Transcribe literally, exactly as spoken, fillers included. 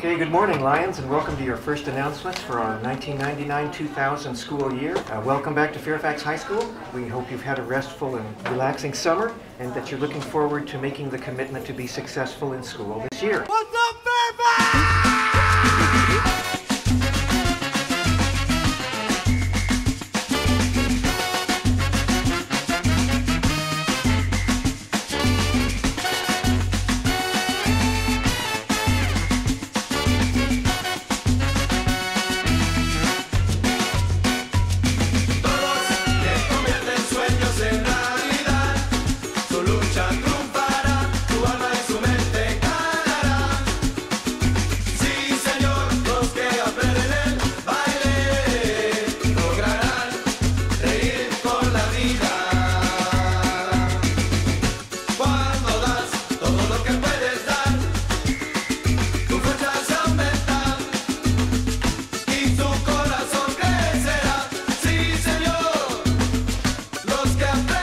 Okay, good morning, Lions, and welcome to your first announcements for our nineteen ninety-nine two thousand school year. Uh, welcome back to Fairfax High School. We hope you've had a restful and relaxing summer and that you're looking forward to making the commitment to be successful in school this year. What's up, Fairfax? Los que